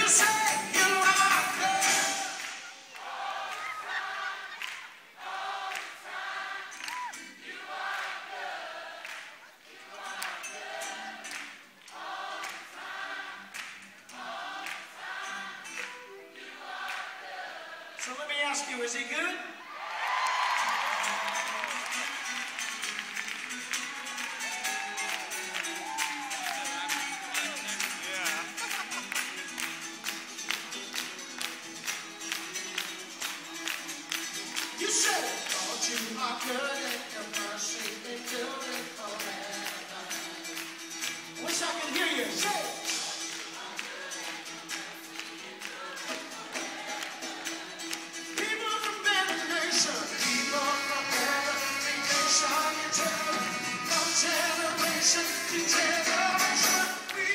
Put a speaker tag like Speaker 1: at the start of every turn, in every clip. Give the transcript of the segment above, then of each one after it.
Speaker 1: So let me ask you, is he good? You said, Lord, you are good and your mercy endureth forever. Wish I could hear you say it. People from every nation, you tell from generation to generation, we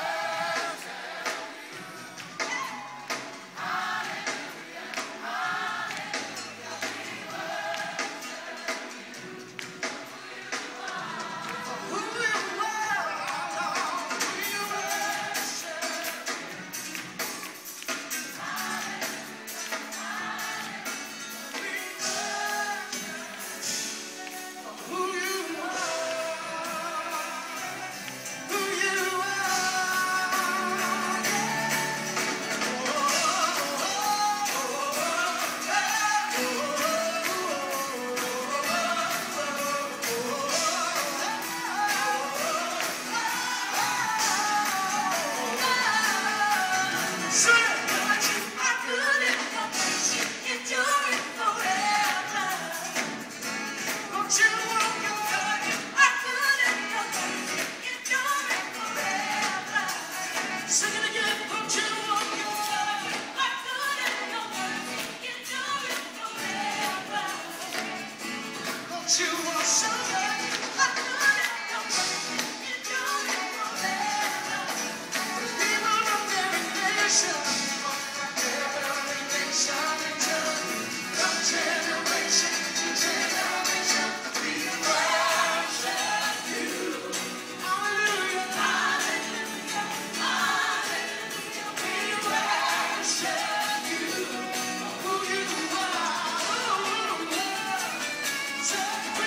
Speaker 1: you are so good. I couldn't help but enjoy it forever. People of every nation, from generation to generation, we worship you. Hallelujah, hallelujah, hallelujah. We worship you for who you are. So we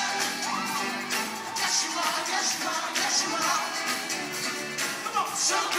Speaker 1: so